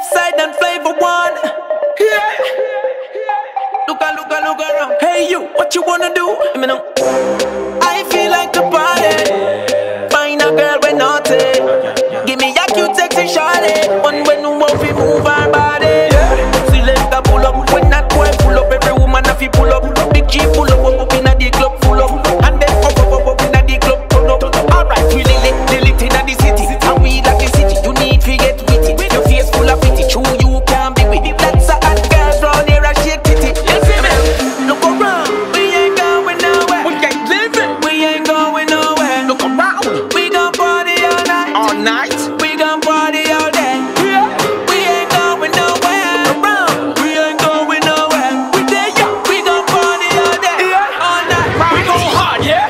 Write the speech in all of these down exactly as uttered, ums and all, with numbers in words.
left side and Flavor One. Yeah. Look a, look a, look around. Hey you, what you wanna do? Let me know. I feel like the party. Find a girl when naughty. Give me a cute sexy shawty. One when you want to move her body. See left a pull up. When that boy pull up, every woman have to pull up. Big G pull up, up, up in a the club full up. And then up, up, up, up in a the club pull up. Alright, we lit, lit, lit in a the city. And we like the city, you need to get witty. Your face full of pity, true you can't be with. That's a hot girls round here and shake titty. You see me? Look around, we ain't going nowhere. We ain't living, we ain't going nowhere. Look around, we gon' party all night. All night, we gon' party all day. Yeah. We ain't going nowhere. Look around, we ain't going nowhere. We there, yeah. We gon' party all day. Yeah. All night, we go hard, yeah.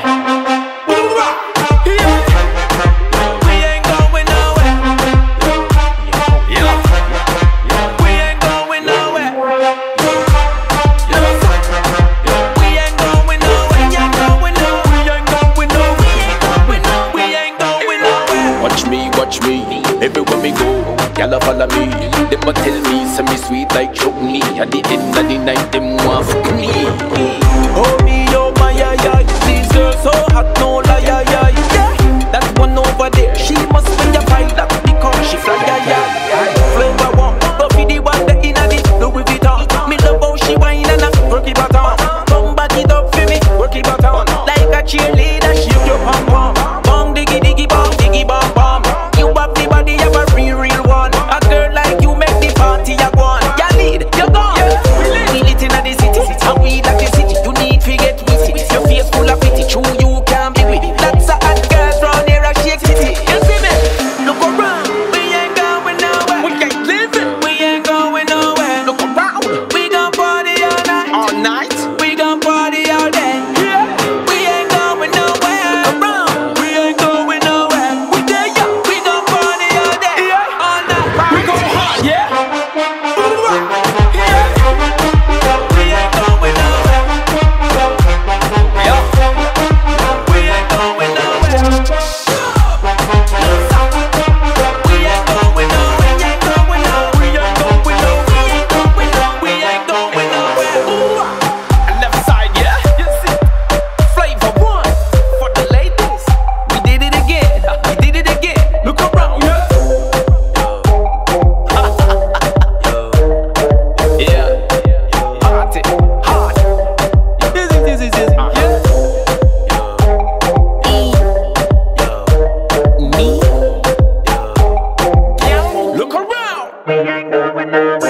Yeah. We ain't going nowhere. Yeah. We ain't going nowhere. Yeah. We ain't going nowhere. We ain't going nowhere. We ain't going nowhere. We ain't going nowhere. Watch me, watch me, everywhere me go, y'all follow me. Them a tell me, say me sweet like chutney. At the end of the night, them want fuck me. Oh me, oh my, yeah, yeah. These girls so hot, no lie, yeah, yeah, yeah. That one over there, she must be a pilot because she fly, yeah, yeah. Flavor One, go for the one that inna the Louis Vuitton. Me love how she whine and a work it button. Come back it up for me, work it button. Like a cheerleader, shake your pom pom. Bong diggy diggy bong, diggy bong bong. You have the body of a real, real one. A girl like you make the party a go on. Ya lead, you gone. We lit inna the city, and we like the city. You need to get witty. Your face full of pity, true you can't be with. That's a hot girls round here and shake titty. You see me? Look around, we ain't going nowhere. We ain't living, We ain't going nowhere. look around, We gon' party all night. all night. We gon' party all day. Yeah. We ain't going nowhere. Around. We ain't going nowhere. We there, yeah. We gon' party all day. Yeah. All night. We go hard, yeah. Yeah. We ain't going nowhere. Yeah. We ain't going nowhere. We ain't going nowhere. We ain't going nowhere. We ain't going nowhere. We ain't going nowhere. Ooh. Left side, yeah. You see, Flavor One for the ladies. We did it again. We did it again. Look around, yeah. Yeah. Party hard. This is this is this. Yeah. Me. Me. Yeah. Look around.